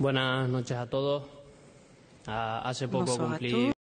Buenas noches a todos. Hace poco Bonsoir à cumplí tous.